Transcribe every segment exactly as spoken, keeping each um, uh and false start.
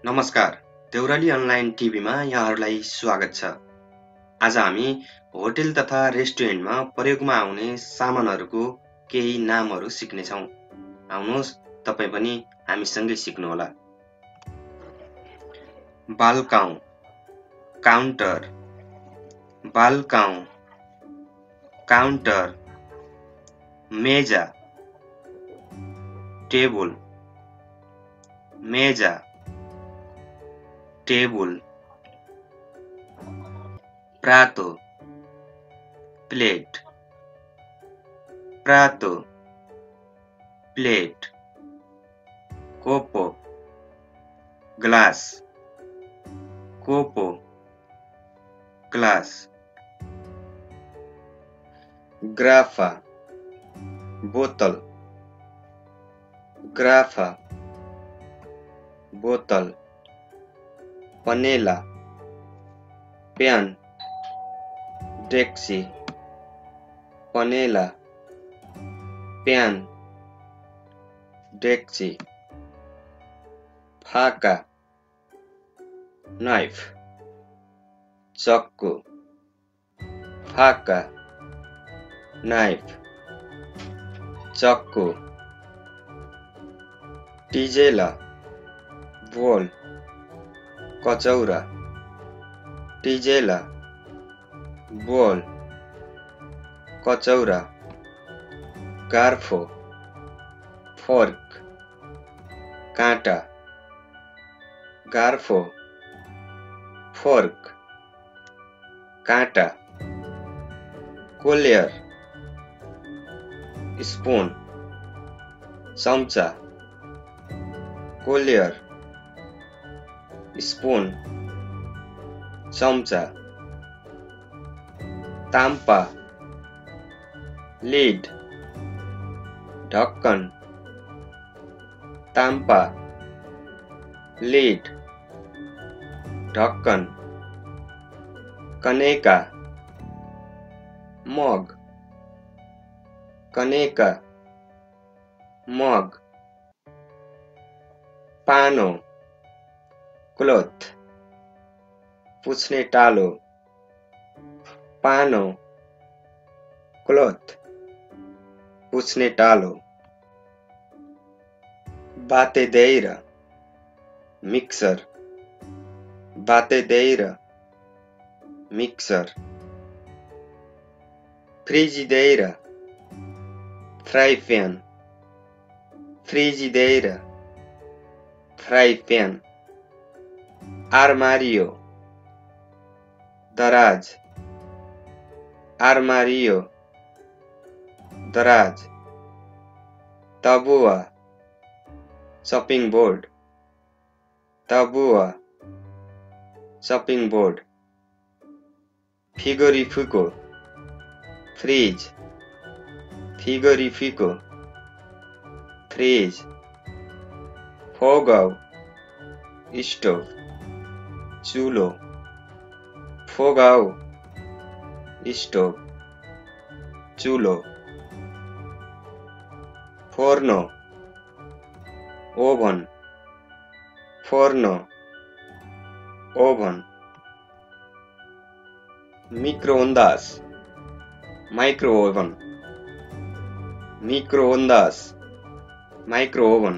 नमस्कार, देउराली अनलाइन टिभीमा यहाँहरूलाई स्वागत छ। आज हामी होटल तथा रेस्टुरेन्टमा प्रयोगमा आउने सामानहरूको केही नामहरू सिक्नेछौँ। आउनुहोस् तपाईँ पनि हामीसँगै सिक्नुहोला। बाल्काउँ, काउन्टर, बाल्काउँ, काउन्टर, मेजा, टेबल, मेजा, टेबल, प्रातो, प्लेट, प्रातो, प्लेट, कोपो, ग्लास, कोपो, ग्लास, ग्राफा, बोतल, ग्राफा, बोतल, पनेला, प्यान, डेक्ची, पनेला, प्यान, डेक्ची, फाका, नाइफ, चक्कु, फाका, नाइफ, चक्कु, टिजेला, बोल, कचौरा, टिजेला, बोल, कचौरा, गार्फो, फोर्क, काँटा, गार्फो, फोर्क, काँटा, कोलियर, स्पून, चम्चा, कोलियर, स्पून, चम्चा, ताम्पा, लिड, ढक्कन, ताम्पा, लिड, ढक्कन, कनेका, मग, कनेका, मग, पानो, क्लोथ, पुछ्ने टालो, पानो, क्लोथ, पुछ्ने टालो, बातेदेira, mixer, batedeira, mixer, frigideira, fry pan, frigideira, fry pan, armário, दराज, armário, दराज, tabuá, chopping board, tabuá, chopping board, frigorífico, fridge, frigorífico, fridge, fogão, stove, चूल्हो, fogão, stove, चूल्हो, forno, oven, forno, oven, microondas, micro oven, microondas, micro oven,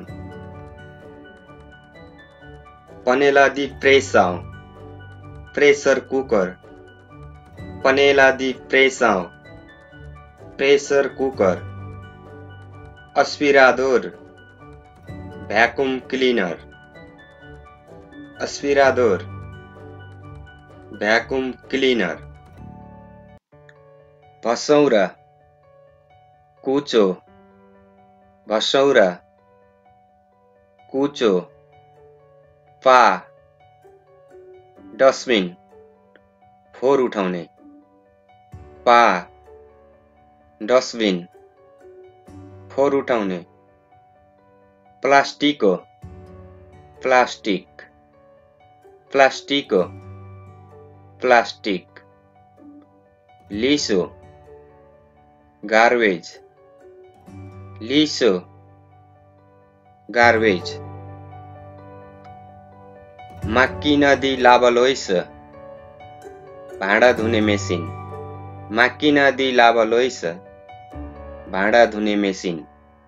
panela de pressão, pressure cooker, panela de pressão, pressure cooker, aspirador, vacuum cleaner, aspirador, vacuum cleaner, vassoura, कुचो, vassoura, कुचो, पा, dustbin, फोहोर उठाउने, पा, dustbin, फोहोर उठाउने, प्लास्टिको, plastic, प्लास्टिको, प्लास्टिक, लिसो, गार्बेज, लिसो, गार्बेज, माक्किन दी लाभलोइस भाँडा धुने मेसिन। माक्किन दी लाभलोइस भाँडा धुने मेसिन।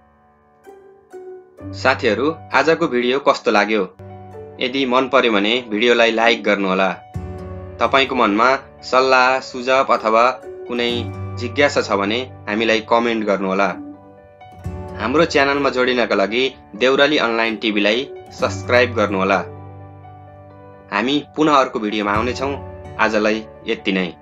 साथीहरू, आजको भिडियो कस्तो लाग्यो? यदि मन पर्यो भने भिडियोलाई लाइक गर्नुहोला। तपाईको मनमा सल्लाह, सुझाव अथवा कुनै जिज्ञासा छ भने हामीलाई कमेन्ट गर्नुहोला। हाम्रो च्यानलमा जोडिनका लागि देउराली अनलाइन टिभीलाई सब्स्क्राइब गर्नुहोला। हामी पुनः अर्को भिडियोमा आउनेछौँ। आजलाई यति नै।